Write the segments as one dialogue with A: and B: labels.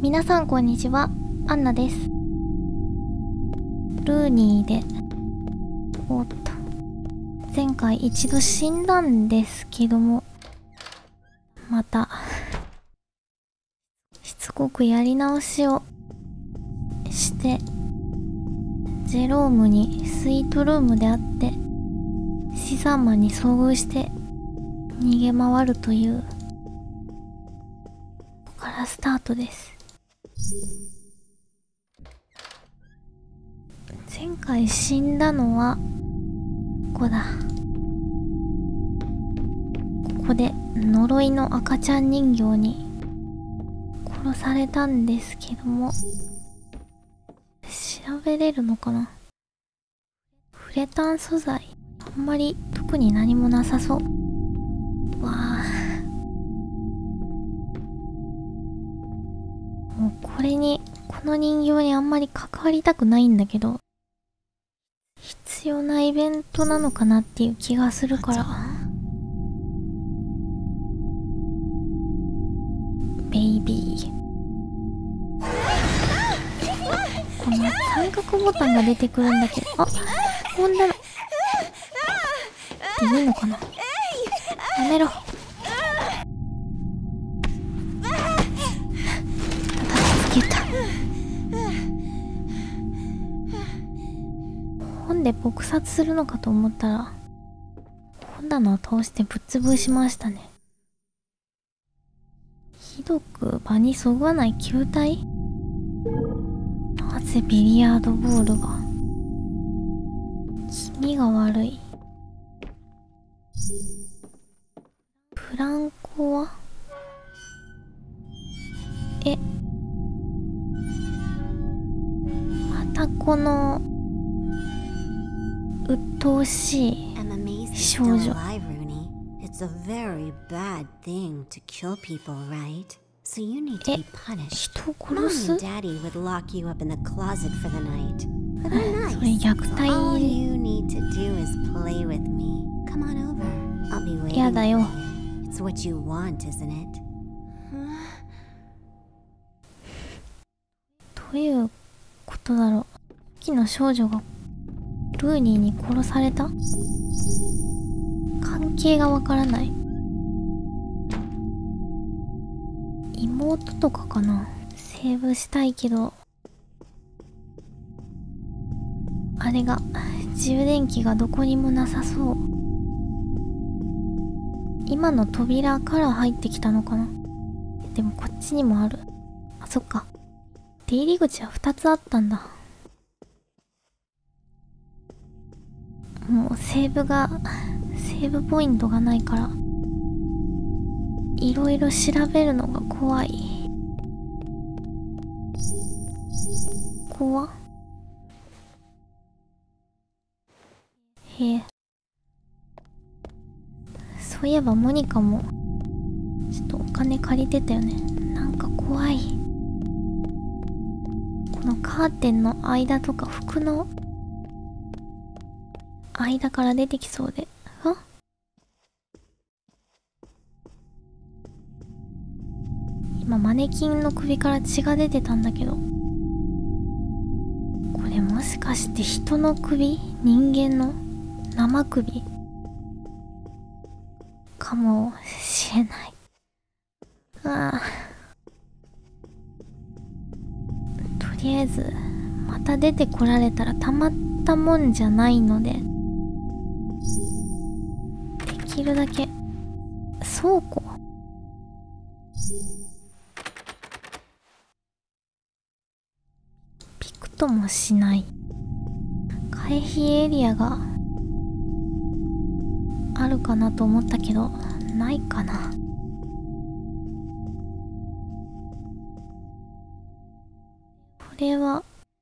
A: 皆さんこんにちは、アンナです。ルーニーで、前回一度死んだんですけども、またしつこくやり直しをしてジェロームにスイートルームで会ってシザーマンに遭遇して逃げ回るという、ここからスタートです。前回死んだのはここだ。ここで呪いの赤ちゃん人形に殺されたんですけども、調べれるのかな。ウレタン素材あんまり特に何もなさそう。わあ、もうこの人形にあんまり関わりたくないんだけど、必要なイベントなのかなっていう気がするから。ベイビー、この三角ボタンが出てくるんだけど、あ、こんなのでいいのかな。やめろ。叩きつけた。本で撲殺するのかと思ったら、本棚を倒してぶっ潰しましたね。ひどく場にそぐわない球体。なぜビリヤードボールが。気味が悪い。ブランコはまたこの鬱陶しい少女。
B: It's a very bad thing to kill people, right? So you need to be punished.
A: 人を
B: Mom
A: 殺す
B: and Daddy would lock you up in the closet for the night. But
A: そ
B: they're
A: れ
B: nice.
A: 虐
B: All
A: 待。
B: you need to do is play with me. Come on over. I'll be waiting
A: やだよ。
B: for you. It's what you want, isn't it?
A: どういうことだろう。さっきの少女がルーニーに殺された？関係がわからない。妹とかかな。セーブしたいけど、あれが充電器がどこにもなさそう。今の扉から入ってきたのかな。でもこっちにもある。あ、そっか。出入り口は2つあったんだ。もうセーブポイントがないからいろいろ調べるのが怖い。へえ、そういえばモニカもちょっとお金借りてたよね。なんか怖い。このカーテンの間とか服の間から出てきそうで。あ、今マネキンの首から血が出てたんだけど、これもしかして人の首？人間の生首かもしれない。ああ、とりあえずまた出てこられたらたまったもんじゃないので、できるだけ倉庫、ピクともしない。回避エリアがあるかなと思ったけどないかな。これは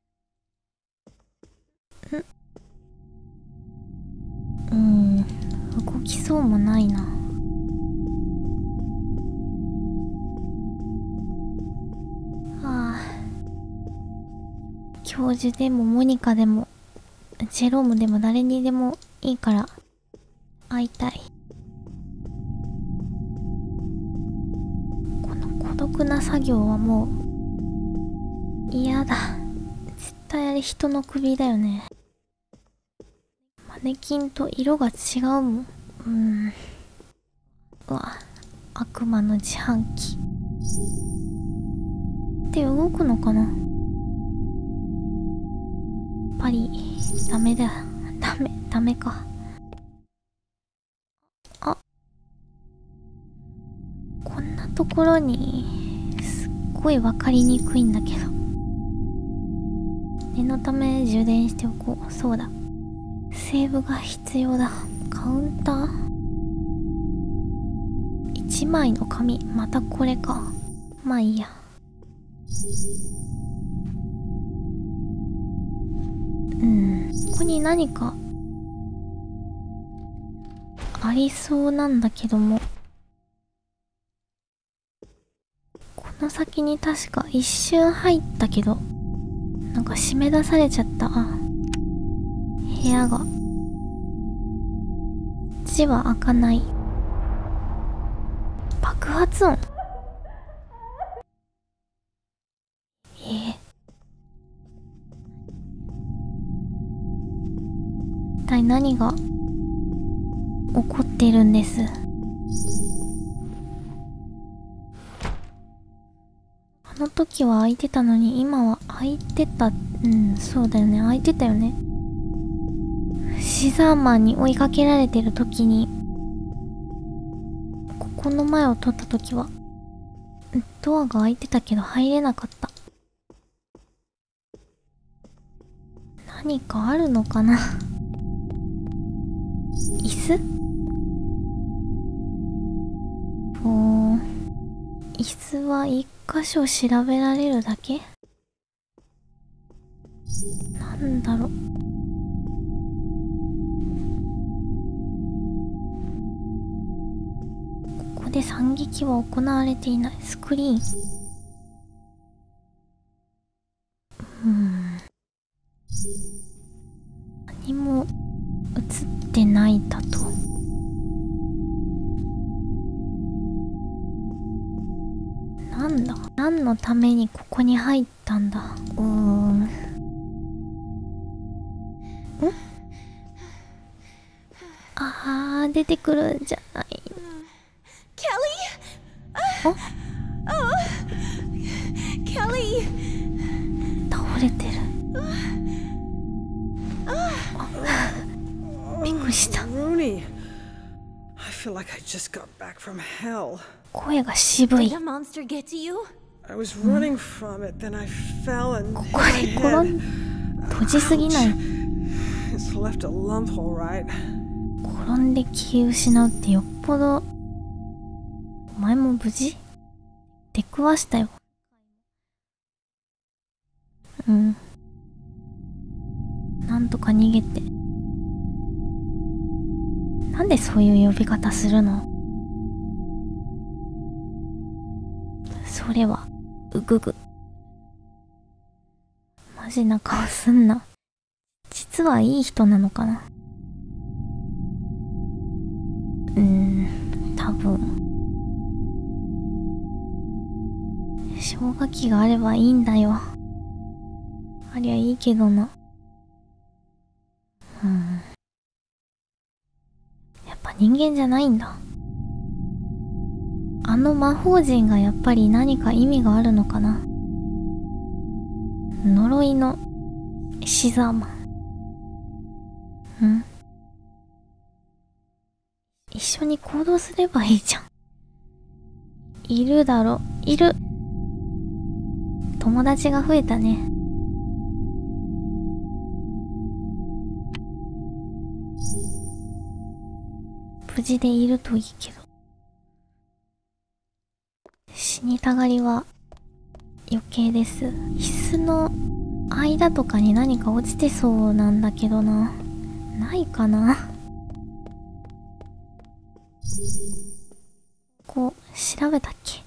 A: 動きそうもないな。ああ、教授でもモニカでもジェロームでも誰にでもいいから会いたい。この孤独な作業はもう嫌だ。絶対あれ人の首だよね。マネキンと色が違うもん。うわ、悪魔の自販機って動くのかな。やっぱりダメだ。ダメか。あ、こんなところにすっごい分かりにくいんだけど。念のため充電しておこう。そうだ、セーブが必要だ。カウンター1枚の紙。またこれか。まあいいや。ここに何かありそうなんだけども、この先に確か一瞬入ったけど、なんか締め出されちゃった。部屋が。こっちは開かない。爆発音。一体何が起こってるんです。あの時は開いてたのに今は開いてた。そうだよね、開いてたよね。シザーマンに追いかけられてる時に、ここの前を取った時はドアが開いてたけど入れなかった。何かあるのかな。椅子？椅子は一箇所調べられるだけ？なんだろう。ここで惨劇は行われていない。スクリーン。何も映ってないだと。なんだ？何のためにここに入ったんだ？出てくるんじゃない。
B: ケリー！
A: 倒れてる。びっくりした。
C: Rooney, I feel like I just got back from hell.
A: 声が渋い。
B: Did a monster get to you?
C: I was running from it, then I fell and
A: ここへ閉じすぎない。
C: It's left a lump, all right.
A: 転んで気失うってよっぽど。お前も無事？出くわしたよ。なんとか逃げて。なんでそういう呼び方するの？それはうぐぐ。マジな顔すんな。実はいい人なのかな。多分消火器があればいいんだよ。ありゃいいけどな。やっぱ人間じゃないんだ。あの魔法陣がやっぱり何か意味があるのかな。呪いのシザーマン。一緒に行動すればいいじゃん。いるだろ。いる。友達が増えたね。無事でいるといいけど。死にたがりは余計です。椅子の間とかに何か落ちてそうなんだけどな。ないかな。こう調べたっけ？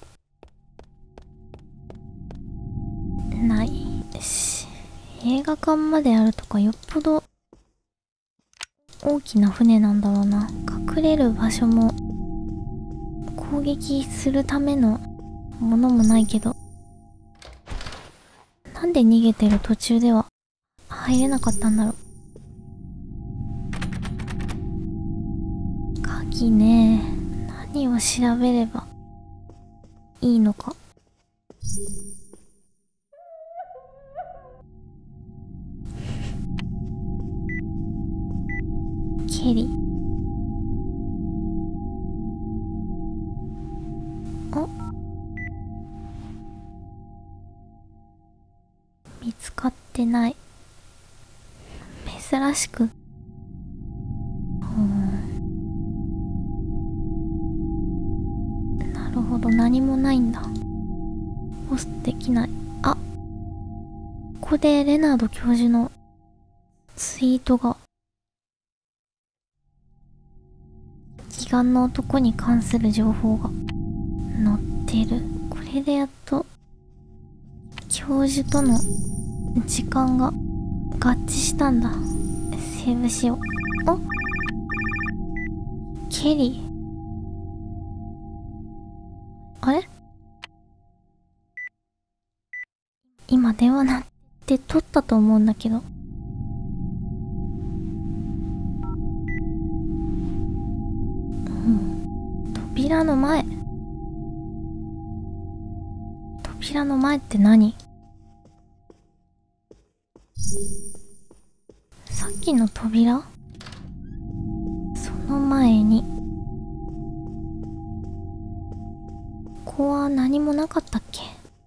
A: ないし、映画館まであるとかよっぽど大きな船なんだろうな。隠れる場所も攻撃するためのものもないけど、 なんで逃げてる途中では入れなかったんだろう。鍵ね。何を調べればいいのか。ケリ。あ、見つかってない。珍しく。なるほど、何もないんだ。ポスできない。あ、ここでレナード教授のツイートが。奇岩の男に関する情報が載ってる。これでやっと教授との時間が合致したんだ。セーブしよう。あ、ケリー。あれ、今電話鳴って取ったと思うんだけど。扉の前。扉の前って何？さっきの扉？その前に。ここは何もなかったっけ？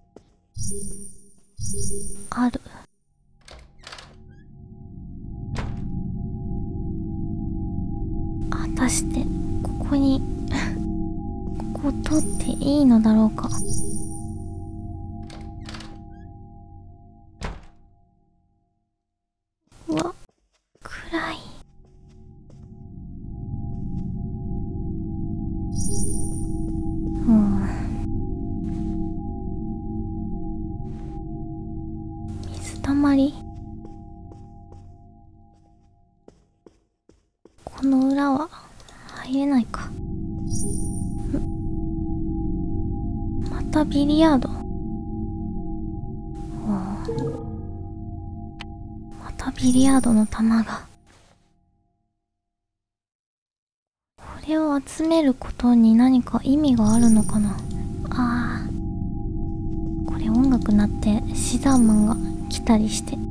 A: ある。果たしてここにここを通っていいのだろうか。うわ、暗い。水たまり。この裏は入れないか。またビリヤード。またビリヤードの玉が。これを集めることに何か意味があるのかな。ああ、これ音楽鳴ってシザーマンが来たりして。こ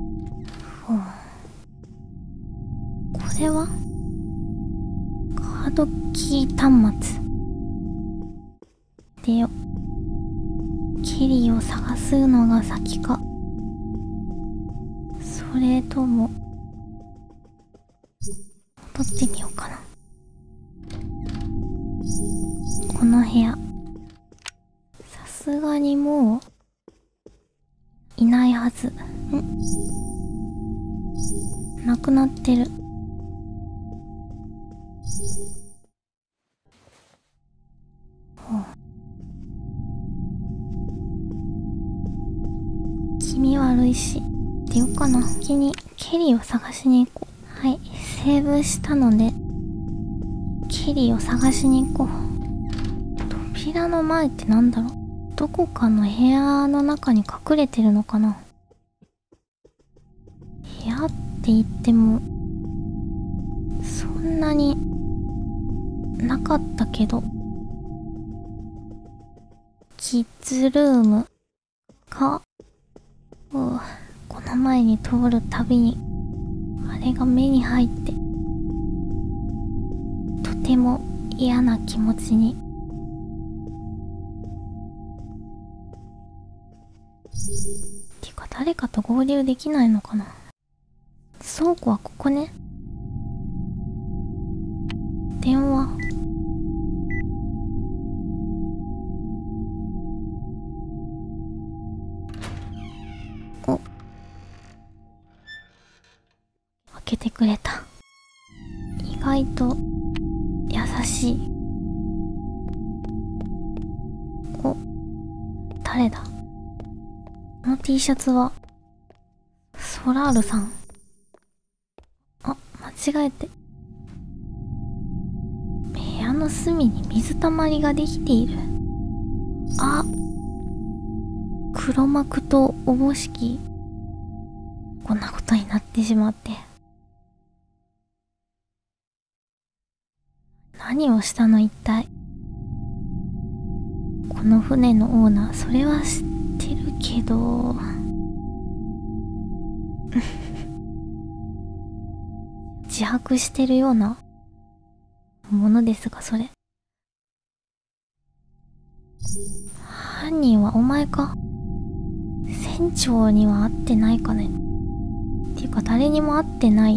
A: れはカードキー端末でよ。ケリーを探すのが先か、それとも戻ってみようかな。この部屋、さすがにもういないはず。なくなってる。気味悪いし出ようかな。先にケリーを探しに行こう。はい、セーブしたのでケリーを探しに行こう。扉の前ってなんだろう。どこかの部屋の中に隠れてるのかな。部屋って言ってもそんなになかったけど。キッズルームか。この前に通るたびにあれが目に入ってとても嫌な気持ちに。てか誰かと合流できないのかな。倉庫はここね。電話。お、開けてくれた。意外と優しい。お、誰だ。この T シャツはソラールさん。あ、間違えて。部屋の隅に水たまりができている。あ、 黒幕とおぼしき、こんなことになってしまって。何をしたの一体。この船のオーナー、それは知ってるけど自白してるようなものですが、それ犯人はお前か。船長には会ってないかね。っていうか誰にも会ってない。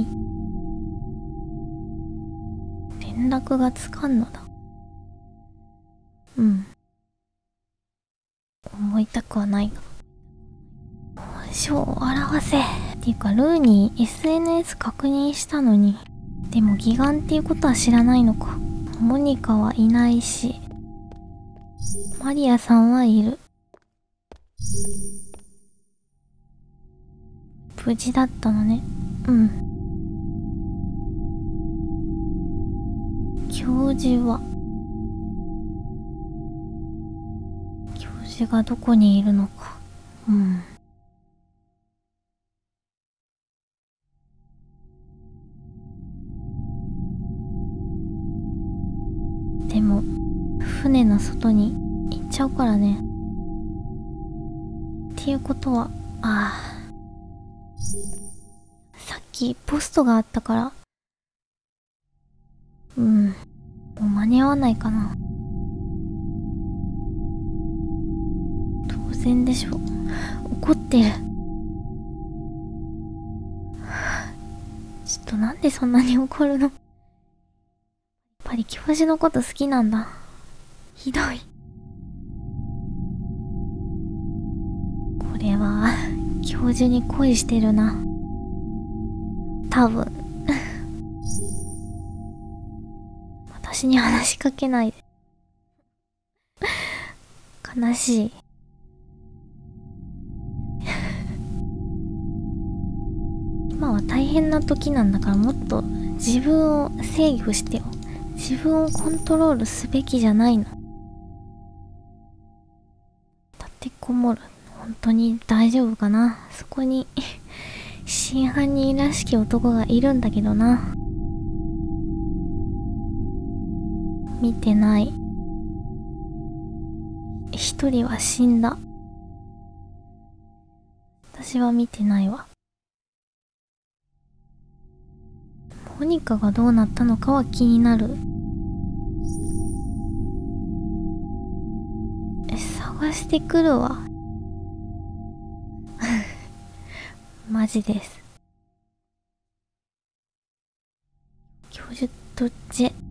A: 連絡がつかんのだ。思いたくはないが。本性を表せ。っていうかルーに SNS 確認したのに。でも義眼っていうことは知らないのか。モニカはいないし、マリアさんはいる。無事だったのね。教授がどこにいるのか。でも船の外に行っちゃうからね。っていうことは、さっきポストがあったから、もう間に合わないかな。当然でしょ。怒ってる。ちょっとなんでそんなに怒るの。やっぱり教授のこと好きなんだ。ひどい。これは教授に恋してるな。多分私に話しかけないで。悲しい。今は大変な時なんだから、もっと自分を制御してよ。自分をコントロールすべきじゃないの。立てこもる。本当に大丈夫かな。そこに真犯人らしき男がいるんだけどな。見てない。一人は死んだ。私は見てないわ。モニカがどうなったのかは気になる。探してくるわ。マジです。教授とジェ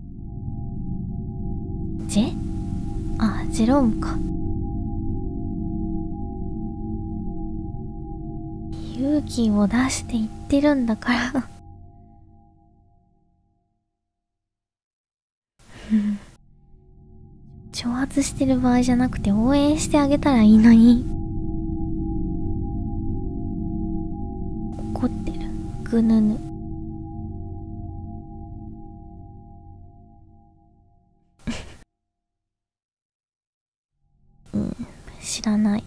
A: ロームか。勇気を出して言ってるんだから挑発してる場合じゃなくて応援してあげたらいいのに。怒ってる。ぐぬぬ。知らない。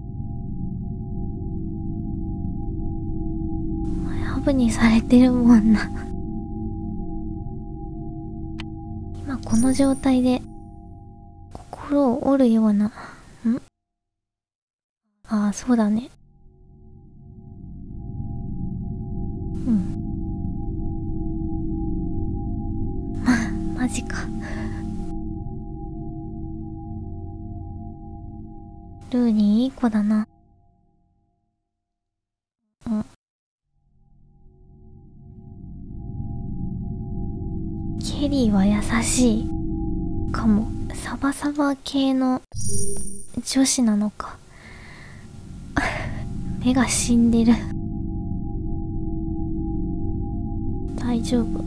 A: ハブにされてるもんな今この状態で心を折るような。そうだね。マジか。ルーニーいい子だな。ケリーは優しいかも。サバサバ系の女子なのか。目が死んでる。大丈夫。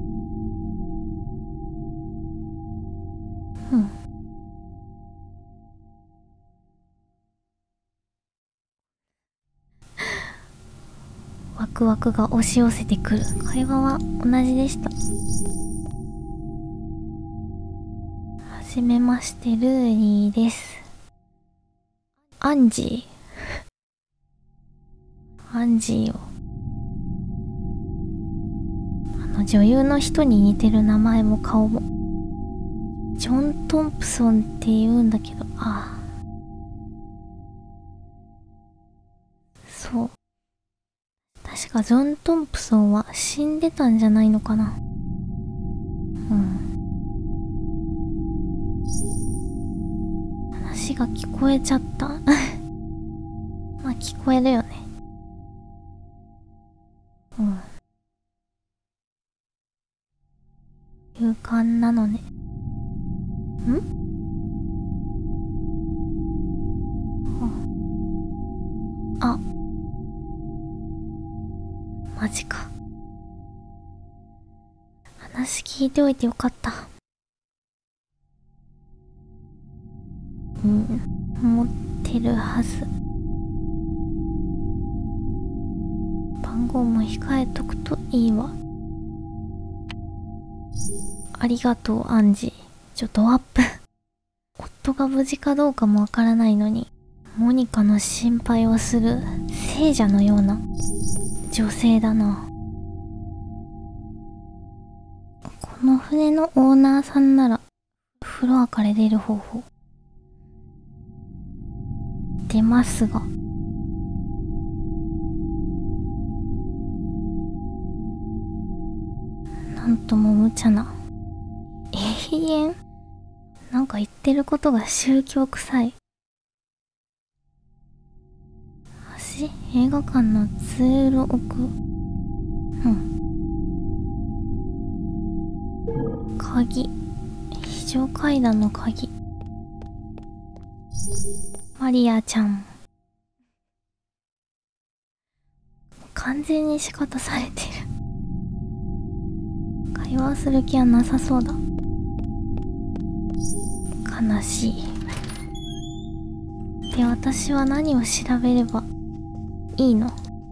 A: ワクワクが押し寄せてくる。会話は同じでした。はじめまして、ルーニーです。アンジーアンジーを。女優の人に似てる名前も顔も。ジョン・トンプソンって言うんだけど、そう。確かジョン・トンプソンは死んでたんじゃないのかな。話が聞こえちゃった。まあ聞こえるよね。勇敢なのね。マジか。話聞いておいてよかった。持ってるはず。番号も控えとくといいわ。ありがとう、アンジー。ドアップ。夫が無事かどうかもわからないのに、モニカの心配をする聖者のような女性だな。この船のオーナーさんなら、フロアから出る方法。出ますが。なんとも無茶な。永遠？なんか言ってることが宗教臭い。映画館の通路奥。鍵。非常階段の鍵。マリアちゃん。完全に仕方されてる。会話する気はなさそうだ。悲しい。で、私は何を調べればいいの？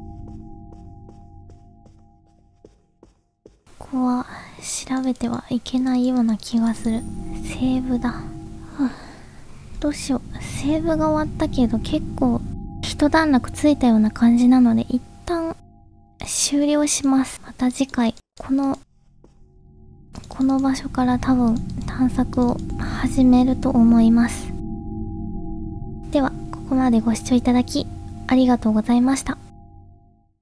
A: ここは調べてはいけないような気がする。セーブだ。どうしよう。セーブが終わったけど結構一段落ついたような感じなので一旦終了します。また次回この場所から多分探索を始めると思います。ではここまでご視聴いただきありがとうございました。